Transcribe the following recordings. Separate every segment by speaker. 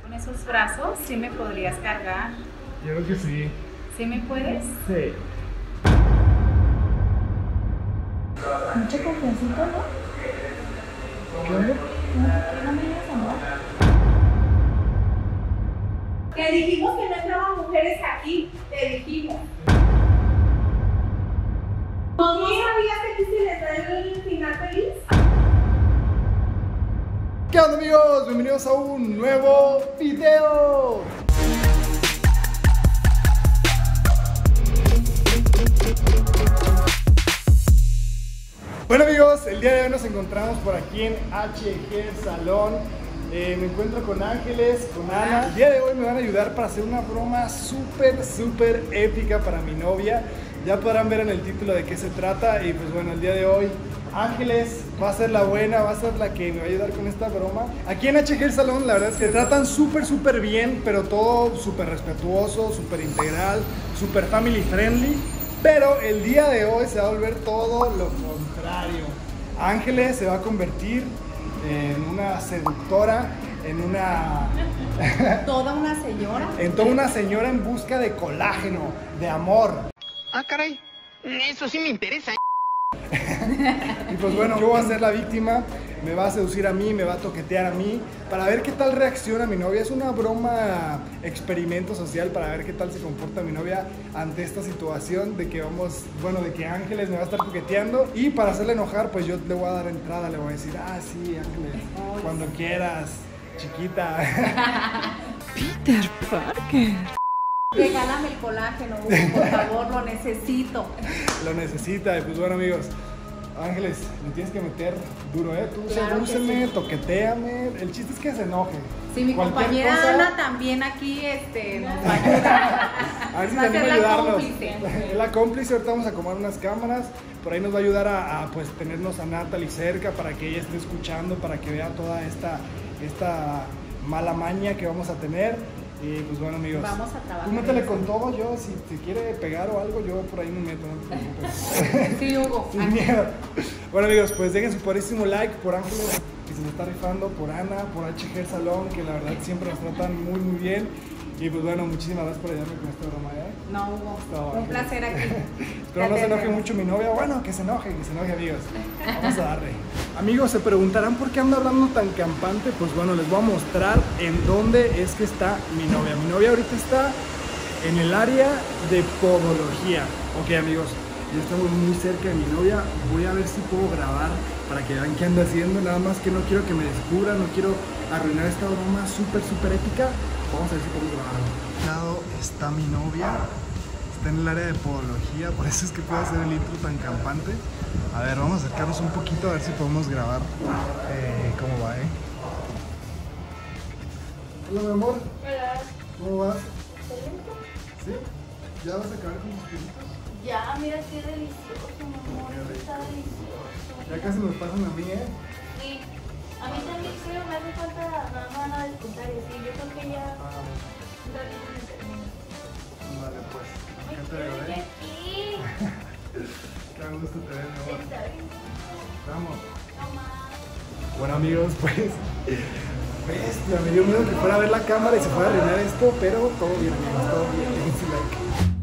Speaker 1: Con esos brazos sí me podrías cargar.
Speaker 2: Yo creo que sí.
Speaker 1: ¿Sí me puedes?
Speaker 2: Sí.
Speaker 1: Mucho confiancito, ¿no?
Speaker 2: ¿Qué onda?
Speaker 1: ¿Qué no me digas amor? Te dijimos que no entraban mujeres aquí. Te dijimos. ¿No sabías que aquí se les da el final feliz?
Speaker 2: ¿Qué onda, amigos? Bienvenidos a un nuevo video. Bueno, amigos, el día de hoy nos encontramos por aquí en HG Salón. Me encuentro con Ángeles, con Ana. El día de hoy me van a ayudar para hacer una broma súper épica para mi novia. Ya podrán ver en el título de qué se trata. Y pues bueno, el día de hoy Ángeles va a ser la buena, va a ser la que me va a ayudar con esta broma. Aquí en HG Salón la verdad es que tratan súper bien, pero todo súper respetuoso, súper integral, súper family friendly. Pero el día de hoy se va a volver todo lo contrario. Ángeles se va a convertir en una seductora, en una...
Speaker 1: ¿Toda una señora?
Speaker 2: En toda una señora en busca de colágeno, de amor.
Speaker 3: Ah, caray, eso sí me interesa.
Speaker 2: Y pues bueno, yo voy a ser la víctima, me va a seducir a mí, me va a toquetear a mí, para ver qué tal reacciona mi novia. Es una broma, experimento social para ver qué tal se comporta mi novia ante esta situación de que vamos, bueno, de que Ángeles me va a estar toqueteando. Y para hacerle enojar, pues yo le voy a dar entrada, le voy a decir, ah, sí, Ángeles, cuando quieras, chiquita.
Speaker 4: Peter Parker.
Speaker 1: Regálame el colágeno, Hugo, por favor, lo necesito.
Speaker 2: Lo necesita. Y pues bueno, amigos, Ángeles, me tienes que meter duro, Tú
Speaker 1: Claro que
Speaker 2: sedúceme,
Speaker 1: sí.
Speaker 2: Toqueteame. El chiste es que se enoje.
Speaker 1: Sí, mi
Speaker 2: Cualquier
Speaker 1: compañera
Speaker 2: cosa,
Speaker 1: Ana también aquí nos va a ayudar.
Speaker 2: a ver si
Speaker 1: Va a
Speaker 2: te anima
Speaker 1: ser
Speaker 2: a
Speaker 1: la
Speaker 2: ayudarnos.
Speaker 1: cómplice.
Speaker 2: Es la cómplice. Ahorita vamos a acomodar unas cámaras. Por ahí nos va a ayudar a pues tenernos a Natalie cerca para que ella esté escuchando, para que vea toda esta mala maña que vamos a tener. Y pues bueno, amigos,
Speaker 1: Vamos a trabajar.
Speaker 2: tú métele con todo. Yo, si te quiere pegar o algo, yo por ahí me meto, no te preocupes.
Speaker 1: Sí, Hugo.
Speaker 2: Sin miedo. Bueno, amigos, pues dejen su poderísimo like por Ángeles, que se me está rifando, por Ana, por HG Salón, que la verdad siempre nos tratan muy bien. Y pues bueno, muchísimas gracias por ayudarme con esta broma,
Speaker 1: No, Hugo.
Speaker 2: Está
Speaker 1: Un placer aquí.
Speaker 2: Espero no se enoje mucho mi novia. Bueno, que se enoje, amigos. Vamos a darle. Amigos, se preguntarán por qué ando hablando tan campante. Pues bueno, les voy a mostrar en dónde es que está mi novia. Mi novia ahorita está en el área de podología. Ok, amigos, ya estamos muy cerca de mi novia. Voy a ver si puedo grabar para que vean qué ando haciendo. Nada más que no quiero que me descubran, no quiero arruinar esta broma súper épica. Vamos a ver si podemos grabar. Lado está mi novia. Está en el área de podología, por eso es que puedo hacer el intro tan campante. A ver, vamos a acercarnos un poquito a ver si podemos grabar cómo va, Hola, mi amor.
Speaker 5: Hola.
Speaker 2: ¿Cómo vas?
Speaker 5: ¿Excelente?
Speaker 2: ¿Sí? ¿Ya vas a acabar con tus pinitos?
Speaker 5: Ya, mira qué delicioso, mi amor.
Speaker 2: Qué rico.
Speaker 5: Está delicioso.
Speaker 2: Ya casi nos pasan a mí,
Speaker 5: Sí. A mí también creo, me hace falta nada más a despuntar y sí, yo creo que ya un ratito me termino.
Speaker 2: Vale, pues.
Speaker 5: Ay,
Speaker 2: ¿Qué te
Speaker 5: qué
Speaker 2: veo,
Speaker 5: rico aquí.
Speaker 2: Qué gusto te ves, mi amor.
Speaker 5: Está bien.
Speaker 2: Vamos.
Speaker 5: Toma.
Speaker 2: Bueno, amigos, pues bestia, me dio miedo que fuera a ver la cámara y se fuera a arruinar esto, pero todo bien, amigos, todo bien. Dejen su like.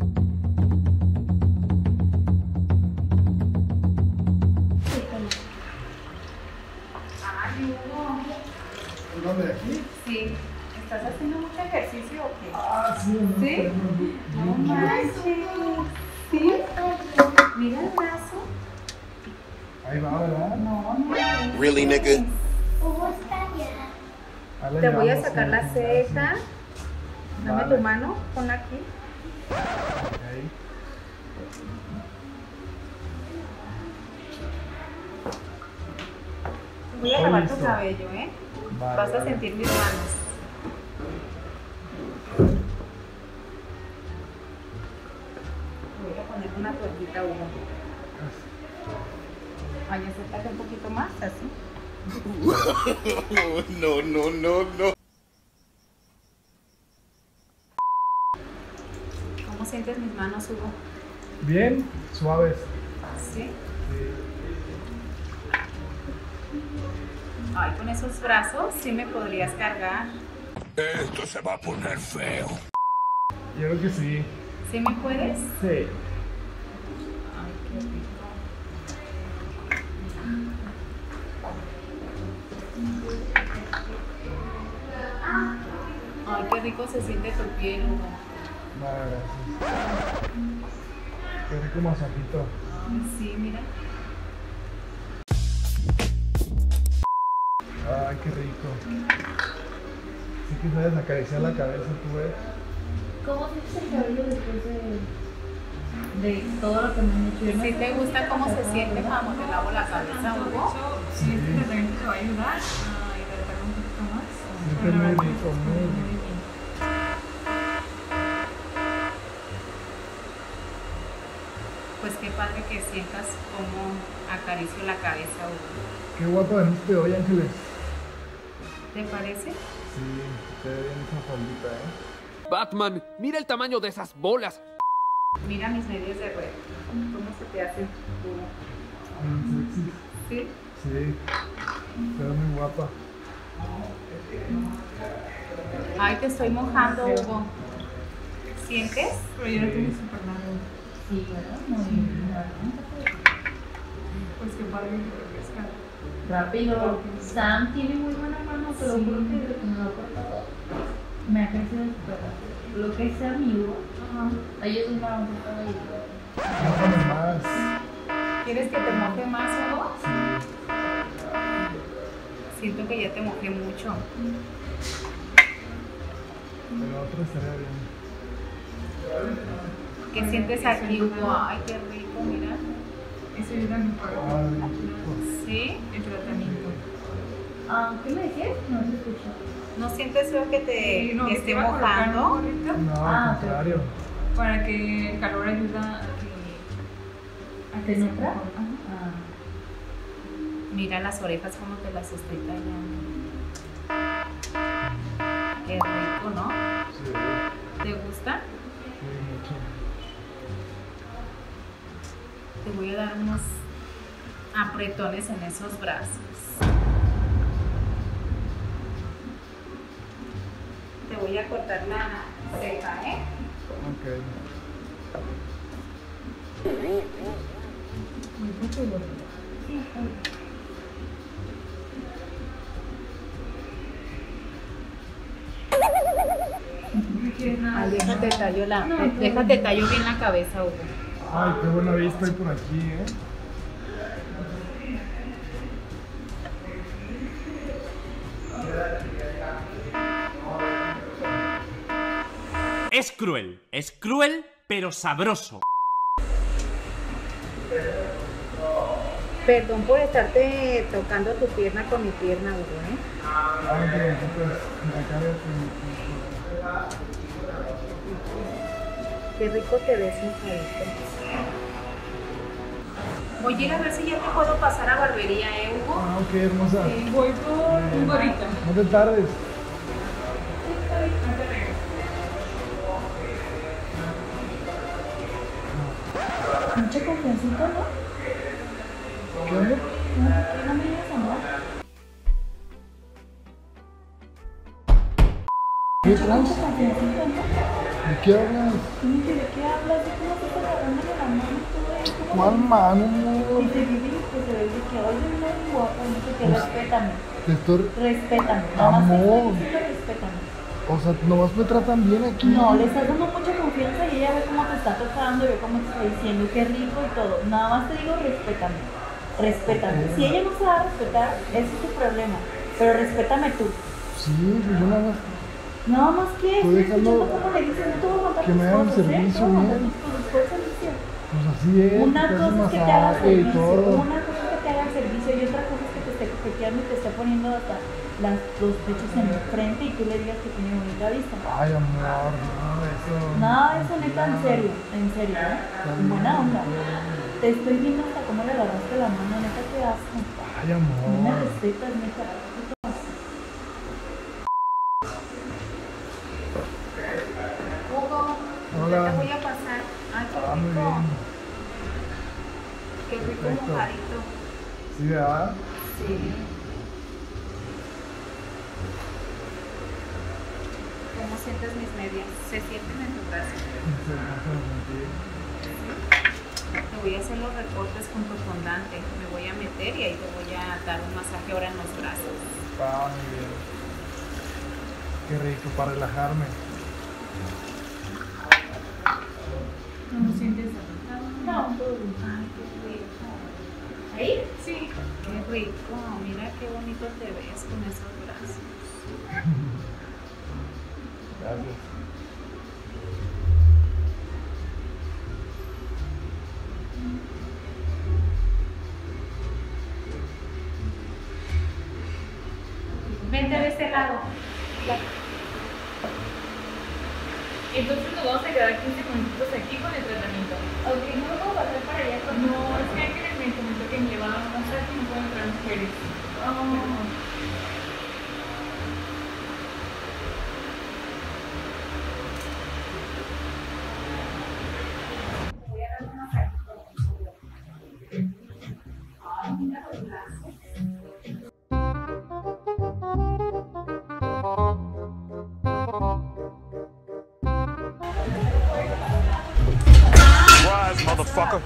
Speaker 1: Ay, Hugo.
Speaker 2: ¿En dónde? ¿Aquí?
Speaker 1: Sí. ¿Estás haciendo mucho ejercicio o qué?
Speaker 2: Ah, sí, no,
Speaker 1: ¿Sí? No manches. ¿Sí? Mira el brazo.
Speaker 2: Ahí va, ¿verdad?
Speaker 1: No, no.
Speaker 3: Really, nigga?
Speaker 5: Hugo está allá.
Speaker 2: Ahí le
Speaker 1: Te voy a
Speaker 2: llevamos
Speaker 1: sacar
Speaker 2: un
Speaker 1: la ceja. Dame
Speaker 2: Vale.
Speaker 1: tu mano, ponla aquí.
Speaker 2: Ahí.
Speaker 1: Voy a lavar tu
Speaker 2: Listo.
Speaker 1: cabello,
Speaker 2: Vale,
Speaker 1: Vas a
Speaker 2: vale.
Speaker 1: sentir mis manos. Voy a poner una toallita, Hugo. Ay, acércate un poquito más, así.
Speaker 3: No.
Speaker 1: ¿Cómo sientes mis manos, Hugo?
Speaker 2: Bien, suaves.
Speaker 1: ¿Sí? Ay, con esos brazos sí me podrías cargar.
Speaker 3: Esto se va a poner feo.
Speaker 2: Yo creo que sí.
Speaker 1: ¿Sí me puedes?
Speaker 2: Sí.
Speaker 1: Ay, qué rico. Ay, qué rico se siente tu piel, Hugo.
Speaker 2: Nada, gracias. Qué rico masajito.
Speaker 1: Ay, sí, mira.
Speaker 2: Ay, qué rico. Sí que sabes acariciar la cabeza, tú ves.
Speaker 5: ¿Cómo sientes el cabello después de todo lo que me han hecho? Yo no
Speaker 1: ¿Sí
Speaker 5: sé
Speaker 1: te
Speaker 5: cómo
Speaker 1: gusta cómo se
Speaker 5: pasaba,
Speaker 1: siente
Speaker 5: ¿verdad?
Speaker 1: cuando te lavo la cabeza, Hugo?
Speaker 4: Sí, este tratamiento te va a ayudar a hidratarlo un poquito más.
Speaker 2: Siente muy rico, muy rico.
Speaker 1: Pues qué padre que sientas cómo acaricio la cabeza, Hugo.
Speaker 2: Qué guapa veniste hoy, Ángeles.
Speaker 1: ¿Te parece?
Speaker 2: Sí, te ve bien esa faldita,
Speaker 3: Batman, mira el tamaño de esas bolas.
Speaker 1: Mira mis medias de red. ¿Cómo se te hace, Hugo?
Speaker 2: Sexy.
Speaker 1: ¿Sí?
Speaker 2: Sí, te ves muy guapa.
Speaker 1: Ay, te estoy mojando, Hugo. ¿Sientes?
Speaker 4: Pero yo lo tengo súper largo.
Speaker 5: Sí, ¿verdad? Muy bien.
Speaker 4: Pues qué padre que te pesca.
Speaker 5: Rápido. Sam tiene muy buena mano, te lo
Speaker 1: Sí.
Speaker 5: juro que desde que me lo ha cortado me ha crecido súper rápido. Lo que es amigo, ahí es una boca de hilo.
Speaker 2: Mójame más.
Speaker 1: ¿Quieres que te moje más, Hugo?
Speaker 2: Sí.
Speaker 1: Siento que ya te mojé mucho.
Speaker 2: Pero otro estaría bien.
Speaker 1: ¿Qué sientes aquí, Hugo? Ay, qué rico, mira.
Speaker 4: Eso ayuda mejor
Speaker 2: Ay, rico.
Speaker 1: ¿Sí?
Speaker 4: el tratamiento.
Speaker 5: ¿Qué me decías? No te escucho.
Speaker 1: ¿No sientes feo que te
Speaker 4: No,
Speaker 1: que
Speaker 4: que
Speaker 1: esté
Speaker 4: te va a colocar un
Speaker 1: mojando?
Speaker 4: gorrito
Speaker 2: No,
Speaker 5: Ah,
Speaker 2: al contrario.
Speaker 4: para que el calor ayuda a
Speaker 5: ¿Te
Speaker 4: se
Speaker 5: nutra?
Speaker 4: mejor. Ajá.
Speaker 1: Mira las orejas como te las estoy tallando. Qué rico, ¿no?
Speaker 2: Sí,
Speaker 1: ¿Te gusta?
Speaker 2: sí, mucho.
Speaker 1: Te voy a dar unos apretones en esos brazos. Te voy a cortar la ceja, ¿eh?
Speaker 2: Ok.
Speaker 4: Muy profundo. No quieres nada.
Speaker 1: Ay, déjate tallo bien la cabeza, Hugo.
Speaker 2: Ay, qué buena vista hay por aquí, ¿eh?
Speaker 6: Es cruel, pero sabroso.
Speaker 1: Perdón por estarte tocando tu pierna con mi pierna, Hugo, ¿eh?
Speaker 2: Ay, no te preocupes. Acá veo
Speaker 1: Qué rico te ves, mojadito. Voy a ir a ver si ya te puedo pasar a barbería, ¿eh, Hugo?
Speaker 2: Ah, ok, hermosa.
Speaker 4: Voy por un gorrito.
Speaker 2: No te tardes.
Speaker 5: Mucha confiancita, ¿no?
Speaker 2: ¿Qué onda?
Speaker 5: ¿Qué no me digas amor?
Speaker 2: ¿Qué
Speaker 5: Mucha
Speaker 2: trans?
Speaker 5: confiancita, ¿no?
Speaker 2: ¿De qué hablas?
Speaker 5: ¿De qué hablas? ¿De cómo estás agarrándole la mano y todo eso?
Speaker 2: ¿Cuál mano?
Speaker 5: Y te vive que se ve de que oye, muy guapa, no sé qué, respétame.
Speaker 2: Te estoy...
Speaker 5: Respétame. Nada más te
Speaker 2: Amor.
Speaker 5: estoy diciendo respétame.
Speaker 2: O sea, nomás me tratan bien aquí.
Speaker 5: No, le estás dando mucha confianza y ella ve cómo te está tocando y ve cómo te está diciendo qué rico y todo. Nada más te digo respétame. Respétame. Si ella no se va a respetar, ese es tu problema. Pero respétame tú.
Speaker 2: Sí, pues yo nada más...
Speaker 5: Nada más que
Speaker 2: Estoy
Speaker 5: estoy
Speaker 2: dejando
Speaker 5: escuchando cómo le dices, no te voy a aguantar
Speaker 2: que
Speaker 5: tus
Speaker 2: me hagan
Speaker 5: cosas,
Speaker 2: servicio,
Speaker 5: ¿eh? No,
Speaker 2: bien.
Speaker 5: tus cosas, ¿cuál servicio?
Speaker 2: Pues así es.
Speaker 5: Una
Speaker 2: te hacen
Speaker 5: cosa es que te haga
Speaker 2: masaje y
Speaker 5: servicio,
Speaker 2: todo.
Speaker 5: una cosa es que te haga servicio y otra cosa es que te esté coqueteando y te esté poniendo hasta los pechos en el frente y tú le digas que tiene bonita vista.
Speaker 2: Ay, amor, no, eso...
Speaker 5: Nada de eso, neta, en serio, ¿eh? En buena onda. Te estoy viendo hasta cómo le agarraste la mano, neta, qué asco.
Speaker 2: Ay,
Speaker 5: No me
Speaker 2: amor.
Speaker 5: respetas, neta.
Speaker 1: Hugo,
Speaker 2: Hola.
Speaker 1: ya te voy a pasar. Ay, qué
Speaker 2: Ah, muy
Speaker 1: rico.
Speaker 2: bien.
Speaker 1: Qué rico
Speaker 2: Perfecto.
Speaker 1: mojadito.
Speaker 2: Sí, ¿verdad?
Speaker 1: Sí. sientes mis medias, se sienten en tu brazo. Te voy a hacer los recortes junto con Dante. Me voy a meter y ahí te voy a dar un masaje ahora en los brazos.
Speaker 2: Ah, muy bien. Qué rico para relajarme.
Speaker 4: ¿No lo sientes apretado?
Speaker 5: No, todo.
Speaker 1: Ay, qué rico.
Speaker 5: ¿Ahí?
Speaker 1: Sí. Qué rico. Mira qué bonito te ves con esos brazos.
Speaker 2: Gracias.
Speaker 1: Vente de este lado.
Speaker 4: Entonces nos vamos a quedar 15 minutitos aquí con el tratamiento.
Speaker 5: Ok, no lo puedo pasar para allá.
Speaker 4: No, es que Ángeles me comentó que me llevaban a masaje y no pueden entrar mujeres.
Speaker 7: Rise, motherfucker.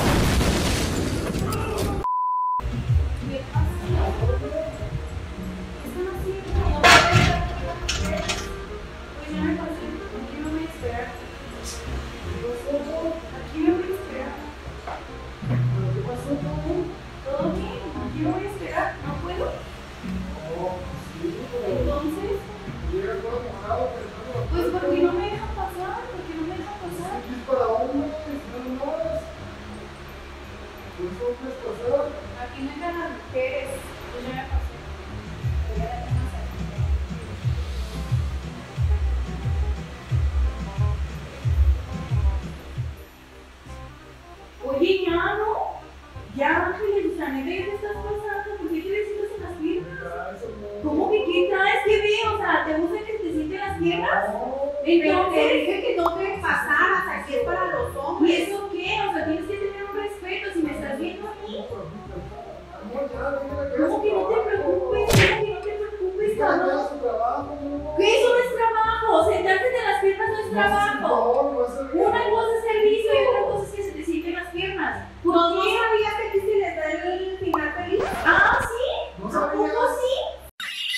Speaker 5: Pues porque no me dejan pasar, porque no me dejan pasar.
Speaker 2: Es para hombres, no más. Pues hombres pasar.
Speaker 1: Aquí no entran las mujeres. Pues ya me pasé. Voy a dar un masaje.
Speaker 5: Oye, ya no. Ya, Ángeles, la neta, ¿qué te estás pasando? ¿Por qué quieres irte en las piernas? ¿Cómo que qué traes? ¿Qué veo? O sea, ¿te gusta que te sienten las piernas?
Speaker 8: Pero te dije que no te pasaras, aquí es para los
Speaker 5: ¿Y
Speaker 8: hombres.
Speaker 5: eso qué? O sea, tienes que tener un respeto si me estás viendo a mí. ¿Cómo que no te preocupes? ¿Cómo que no te preocupes, cabrón? ¿Qué eso no es trabajo? Sentarte en las piernas no es trabajo. Una cosa es servicio y otra cosa es que se te sienten las piernas. ¿Por
Speaker 8: ¿No
Speaker 5: qué?
Speaker 8: sabías que aquí se les da el final feliz?
Speaker 5: Ah, ¿sí?
Speaker 2: ¿No
Speaker 5: ¿A
Speaker 2: sabías?
Speaker 5: poco sí?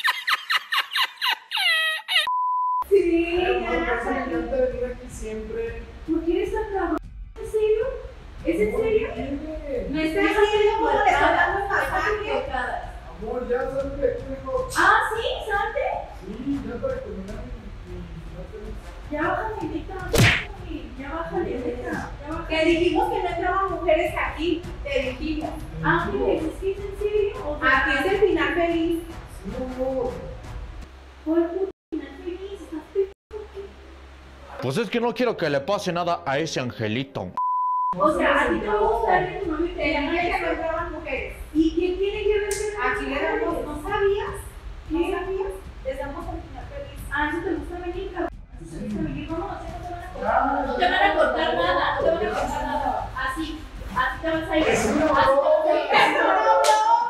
Speaker 8: Sí,
Speaker 2: Me
Speaker 8: ya
Speaker 2: encanta
Speaker 8: sabía.
Speaker 2: venir aquí siempre.
Speaker 5: ¿Por qué eres tan cabrón? ¿En serio? ¿Es en serio? Me estás
Speaker 8: Sí,
Speaker 5: haciendo
Speaker 8: ¿cómo le estás
Speaker 5: equivocar.
Speaker 8: dando
Speaker 5: Estás
Speaker 8: masaje?
Speaker 5: equivocada.
Speaker 2: Amor, ya salte de aquí mejor.
Speaker 5: Ah, ¿sí? ¿Salte?
Speaker 2: Sí, ya para terminar
Speaker 5: Ya bájale, neta. Ya bájale, neta. Ya bájale.
Speaker 8: Te dijimos que no entraban mujeres aquí, te dijimos.
Speaker 5: Ángeles, ¿es que es en serio? O sea,
Speaker 8: Aquí es el final feliz.
Speaker 2: No,
Speaker 5: ¿cuál puto final feliz? ¿Estás pensando qué?
Speaker 7: Pues es que no quiero que le pase nada a ese angelito.
Speaker 5: O sea, a ti te va a gustar que tu novio te
Speaker 8: Te
Speaker 5: diga
Speaker 8: dije que no
Speaker 5: eso.
Speaker 8: entraban mujeres.
Speaker 5: ¿Y qué tiene que ver con
Speaker 8: Aquí le damos, ¿no sabías? ¿No
Speaker 5: ¿Qué?
Speaker 8: sabías? Les damos el final feliz.
Speaker 5: Ah, eso te gusta venir, cabrón. Eso te gusta venir. Vamos, así no te van a cortar. No te van a cortar nada. No te van a cortar nada. Así. Así te vas a ir. Así te vas a ir.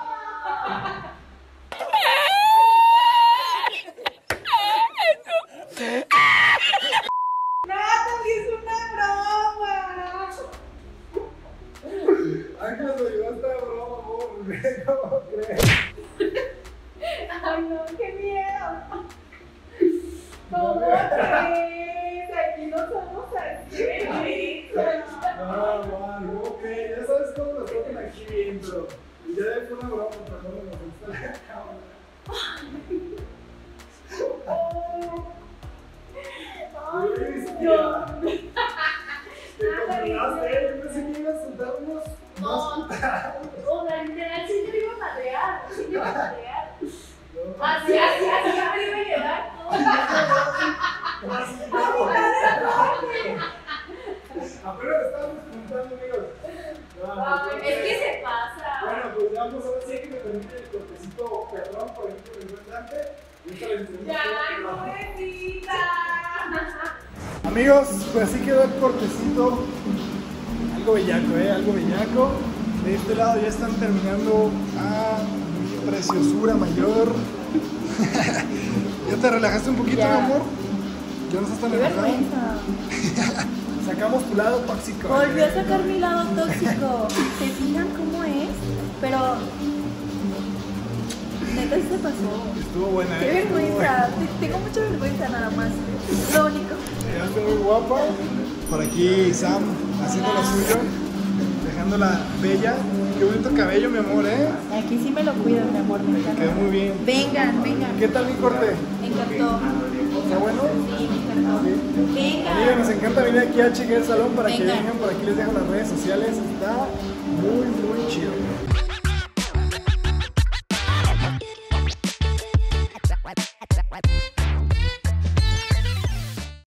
Speaker 8: Natalie, es una broma.
Speaker 2: Ángel me ayudó esta broma, amor. ¿Cómo crees?
Speaker 8: Ay, no, qué miedo. ¿Cómo crees? Aquí no somos así.
Speaker 2: No, ok, ya sabes cómo nos tocan aquí dentro. Y ya fue una broma, pero no nos gusta la cámara.
Speaker 8: Ay,
Speaker 2: Cristian. Te controlaste, yo pensé que ibas a soltarnos más putadas.
Speaker 5: O sea, literal, sí te iba a madrear. Sí te iba a madrear.
Speaker 2: No,
Speaker 5: Así, ya me iba a llevar todo.
Speaker 2: Apenas estábamos juntando, amigos. No,
Speaker 5: Es que se pasa.
Speaker 2: Bueno, pues ya vamos ahora sí que me permite el cortecito, perdón por el que me encuentre.
Speaker 8: Ya, pobrecita.
Speaker 2: Amigos, pues así quedó el cortecito. Algo bellaco, algo bellaco. De este lado ya están terminando a preciosura mayor. ¿Ya te relajaste un poquito, mi amor? Yo no sé tan
Speaker 5: Qué
Speaker 2: enojado.
Speaker 5: vergüenza.
Speaker 2: Sacamos tu lado tóxico.
Speaker 5: Volvió a sacar mi lado tóxico. ¿Se fijan cómo es? Pero neta sí se pasó.
Speaker 2: Estuvo buena,
Speaker 5: Qué vergüenza. Tengo mucha vergüenza nada más. Lo único.
Speaker 2: Ya está muy guapa. Por aquí Sam haciendo lo suyo. Dejándola bella. Qué bonito cabello, mi amor, ¿eh?
Speaker 5: Aquí sí me lo cuido, mi amor. Me encanta.
Speaker 2: Quedó muy bien.
Speaker 5: Vengan, vengan.
Speaker 2: ¿Qué tal mi corte?
Speaker 5: Me encantó.
Speaker 2: ¿Está bueno?
Speaker 5: Sí, me encantó.
Speaker 2: Amiga,
Speaker 5: Vengan.
Speaker 2: nos encanta venir aquí a HG Salón para que
Speaker 5: Venga.
Speaker 2: vengan. Por aquí les dejo las redes sociales. Está muy, muy chido.